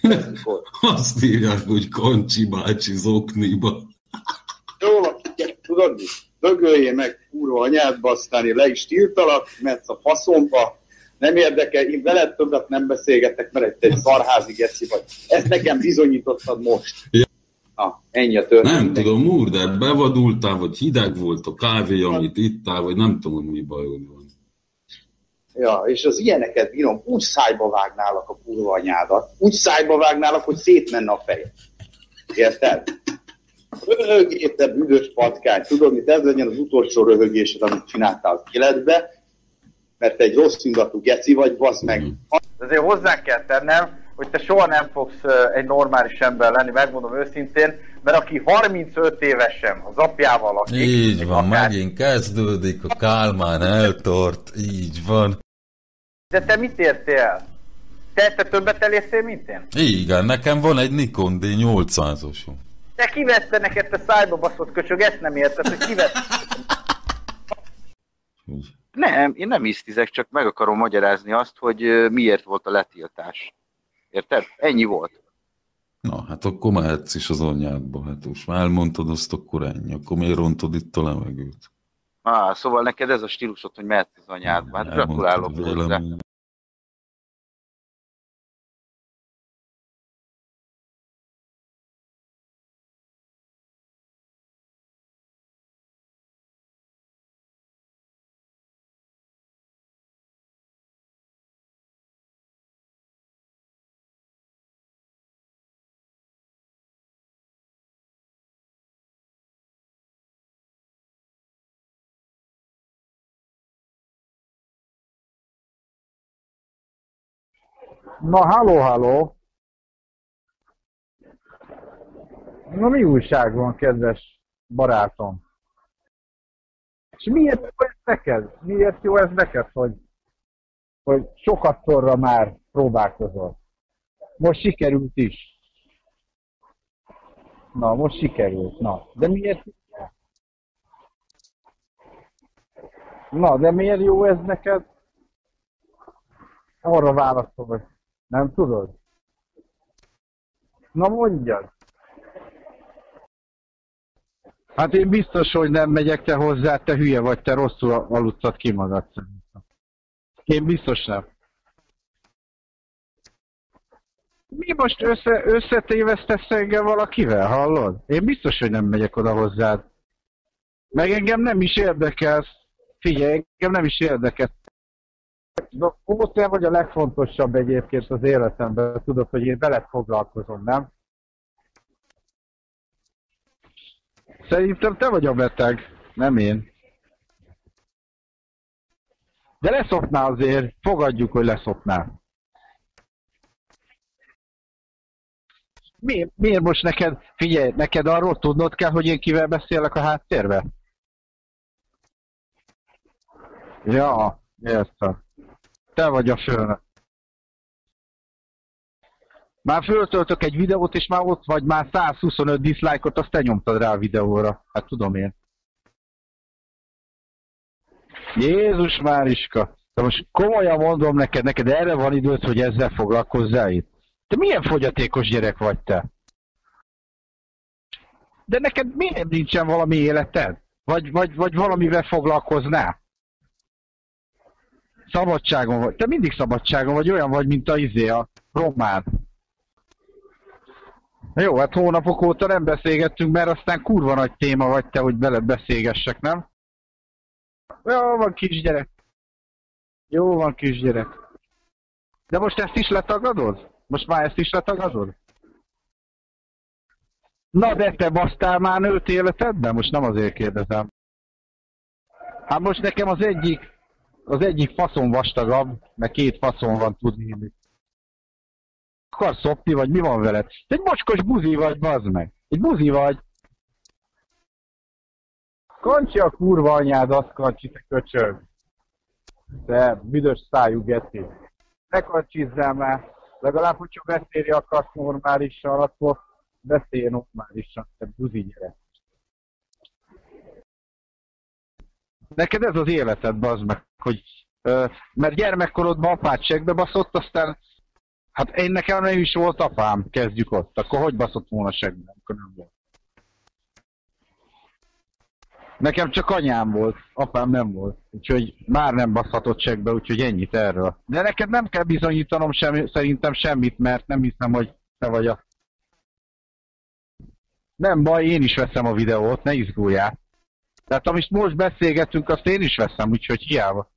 mikor. Azt írják, hogy Kancsi bácsi zokniba. Jó, tudod mi? Dögöljél meg, kurva anyádba, aztán én le is tiltalak, mehetsz a faszomba. Nem érdekel, én veled többet nem beszélgetek, mert egy szarházi geci vagy. Ezt nekem bizonyítottad most. Ja. Ennyi a történet. Nem tudom, úr, de bevadultál, vagy hideg volt a kávé, amit ittál, vagy nem tudom, mi bajod van. Ja, és az ilyeneket bírom, úgy szájba vágnálak a kurva anyádat, úgy szájba vágnálak, hogy szétmenne a fejed. Érted? Röhögés, te büdös patkány. Tudod, mit ez legyen az utolsó röhögésed, amit csináltál az életbe, mert egy rossz indulatú geci vagy, basz meg. Azért hozzá kell tennem, hogy te soha nem fogsz egy normális ember lenni, megmondom őszintén, mert aki 35 évesen az apjával lakik... Így van, megint kezdődik, a Kálmán eltort, így van. De te mit értél? Te többet elértél, mint én? Igen, nekem van egy Nikon D800-osom. Te kivette neked, te szájba baszott köcsög, ezt nem érted, hogy kivette. Nem, én nem hisztizek, csak meg akarom magyarázni azt, hogy miért volt a letiltás. Érted? Ennyi volt. Na, hát akkor mehetsz is az anyádba, hát most már elmondtad azt, akkor ennyi. Akkor miért rontod itt a levegőt? Szóval neked ez a stílusod, hogy mehetsz az anyádba. Hát gratulálok hozzá. Na, halló! Na, mi újság van, kedves barátom? És miért jó ez neked? Miért jó ez neked, hogy sokatszorra már próbálkozol? Most sikerült is. Na, most sikerült. Na, de miért? Na, de miért jó ez neked? Arra válaszol, hogy nem tudod? Na mondjad! Hát én biztos, hogy nem megyek te hozzá, te hülye vagy, te rosszul aludtad ki magad szerintem. Én biztos nem. Mi most összetévesztesz engem valakivel, hallod? Én biztos, hogy nem megyek oda hozzád. Meg engem nem is érdekel. Figyelj, engem nem is érdekel. Te vagy a legfontosabb egyébként az életemben. Tudod, hogy én veled foglalkozom, nem? Szerintem te vagy a beteg, nem én. De leszopnál azért, fogadjuk, hogy leszopnál. Miért most neked, figyelj, neked arról tudnod kell, hogy én kivel beszélek a háttérbe? Ja, értem. Te vagy a főnök. Már föltöltök egy videót, és már ott vagy, már 125 dislike-ot, azt te nyomtad rá a videóra. Hát tudom én. Jézus Máriska! De most komolyan mondom neked erre van időt, hogy ezzel foglalkozzál itt. Te milyen fogyatékos gyerek vagy te? De neked miért nincsen valami életed? Vagy valamivel foglalkoznál? Szabadságon vagy. Te mindig szabadságon vagy, olyan vagy, mint a román. Jó, hát hónapok óta nem beszélgettünk, mert aztán kurva nagy téma vagy te, hogy veled beszélgessek, nem? Jó van, kisgyerek. Jó van, kisgyerek. De most ezt is letagadod? Most már ezt is letagadod? Na de te basztál már nőt életedben? Most nem azért kérdezem. Hát most nekem az egyik faszon vastagabb, mert két faszon van tudni. Akarsz szopni, vagy mi van veled? Te egy mocskos buzi vagy, bazd meg. Egy buzi vagy. Kancsi a kurva anyádat, Kancsi, te köcsög. Te büdös szájú geci. Ne kancsizzál már. Legalább, hogyha beszélni akarsz normálisan, akkor beszélj normálisan, te buzi gyerek. Neked ez az életed, bazd meg, hogy mert gyermekkorodban apád segbe baszott, aztán Hát én nekem nem is volt apám, kezdjük ott. Akkor hogy baszott volna segben, amikor nem volt? Nekem csak anyám volt, apám nem volt. Úgyhogy már nem baszhatott segbe, úgyhogy ennyit erről. De neked nem kell bizonyítanom szerintem semmit, mert nem hiszem, hogy te vagy a... Nem baj, én is veszem a videót, ne izguljál. Tehát amit most beszélgetünk, azt én is veszem, úgyhogy hiába.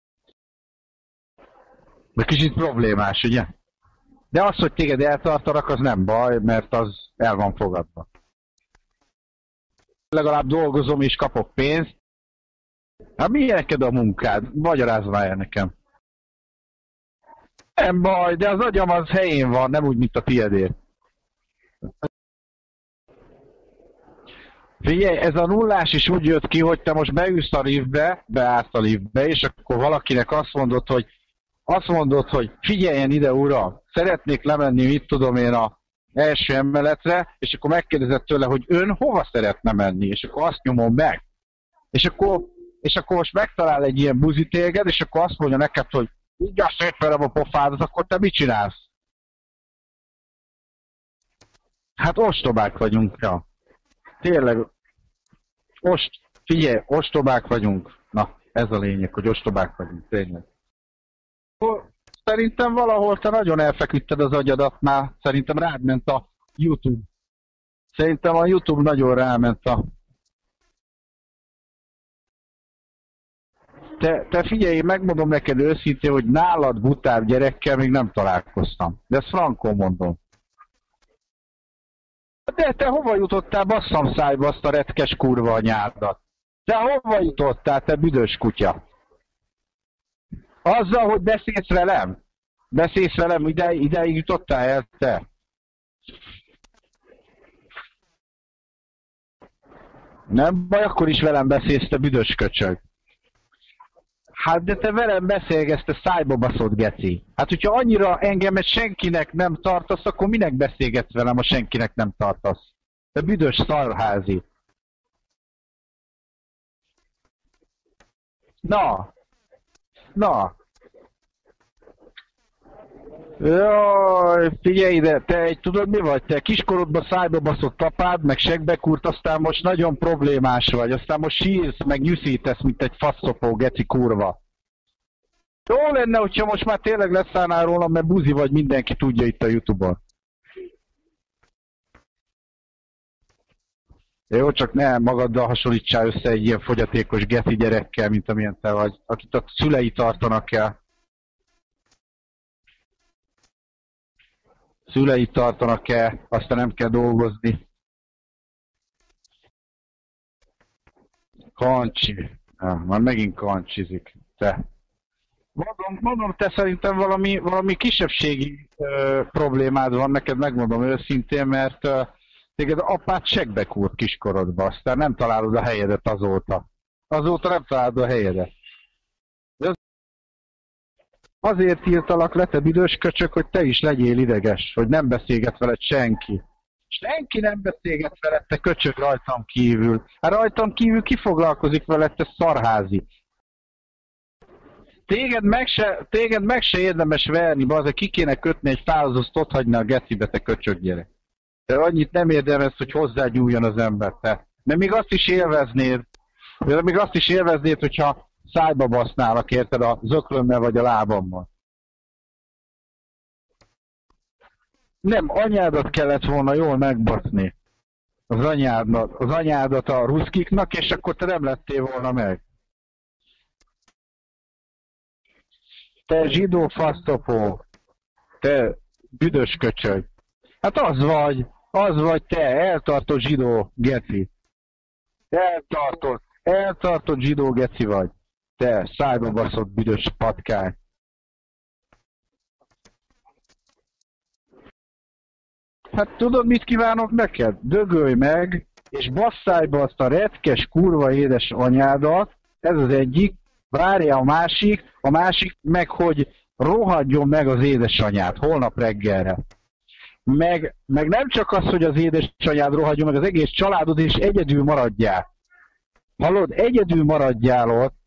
De kicsit problémás, ugye? De az, hogy téged eltartanak, az nem baj, mert az el van fogadva. Legalább dolgozom és kapok pénzt. Hát milyen neked a munkád? Magyarázz már el nekem. Nem baj, de az agyam az helyén van, nem úgy, mint a tiédé. Figyelj, ez a nullás is úgy jött ki, hogy te most beülsz a liftbe, beállsz a liftbe, és akkor valakinek azt mondod, hogy figyeljen ide, uram, szeretnék lemenni, mit tudom én, a első emeletre, és akkor megkérdezed tőle, hogy ön hova szeretne menni, és akkor azt nyomom meg. És akkor most megtalál egy ilyen buzi téged, és akkor azt mondja neked, hogy így szétverem a pofádat, akkor te mit csinálsz? Hát ostobák vagyunk, ja. Tényleg, figyelj, ostobák vagyunk. Na, ez a lényeg, hogy ostobák vagyunk, tényleg. Szerintem valahol te nagyon elfeküdted az agyadat már. Szerintem rád ment a YouTube. Szerintem a YouTube nagyon ráment a... Te figyelj, én megmondom neked őszintén, hogy nálad butább gyerekkel még nem találkoztam. De ezt frankon mondom. De te hova jutottál, basszam szájba azt a retkes kurva anyádat? Te hova jutottál, te büdös kutya? Azzal, hogy beszélsz velem? Beszélsz velem, ideig jutottál el, te? Nem baj, akkor is velem beszélsz, te büdös köcsög. Hát de te velem beszélgetsz, te szájba baszott geci. Hát hogyha annyira engemet senkinek nem tartasz, akkor minek beszélgetsz velem, ha senkinek nem tartasz? Te büdös szarházi. Na. Jaj, figyelj ide, te tudod mi vagy? Te kiskorodban szájba baszott apád, meg segbekúrt, aztán most nagyon problémás vagy, aztán most sírsz, meg nyűszítesz, mint egy faszopó geci kurva. Jó lenne, hogyha most már tényleg leszállnál rólam, mert buzi vagy, mindenki tudja itt a YouTube-on. Jó, csak ne magaddal hasonlítsál össze egy ilyen fogyatékos geci gyerekkel, mint amilyen te vagy, akit a szülei tartanak el. Szüleit tartanak el, aztán nem kell dolgozni. Kancsi. Már megint kancsizik. Te. Mondom, te szerintem valami kisebbségi problémád van, neked megmondom őszintén, mert téged apád segbekúrt kiskorodba, aztán nem találod a helyedet azóta. Azóta nem találod a helyedet. Azért írtalak le, te büdös köcsök, hogy te is legyél ideges, hogy nem beszélget veled senki. Senki nem beszélget veled, te köcsög rajtam kívül. Hát rajtam kívül ki foglalkozik veled, te szarházi. Téged meg se érdemes verni, bazd, ki kéne kötni egy fához, azt ott hagyni a gecibe, te köcsög gyerek. De annyit nem érdemes, hogy hozzágyújjon az ember, te. De még azt is élveznéd, hogyha szájba basználak, érted, a zöklömmel vagy a lábammal. Nem, anyádat kellett volna jól megbaszni. Az anyádat a ruszkiknak, és akkor te nem lettél volna meg. Te zsidó fasztopó. Te büdös köcsög. Hát az vagy te, eltartott zsidó geci. Eltartott zsidó geci vagy. Te szájba baszott büdös patkány. Hát tudod, mit kívánok neked? Dögölj meg, és basszájba azt a retkes kurva édes anyádat, ez az egyik, várja a másik meg, hogy rohadjon meg az édesanyád holnap reggelre. Meg nem csak az, hogy az édesanyád rohadjon meg, az egész családod, és egyedül maradjál. Hallod? Egyedül maradjál ott,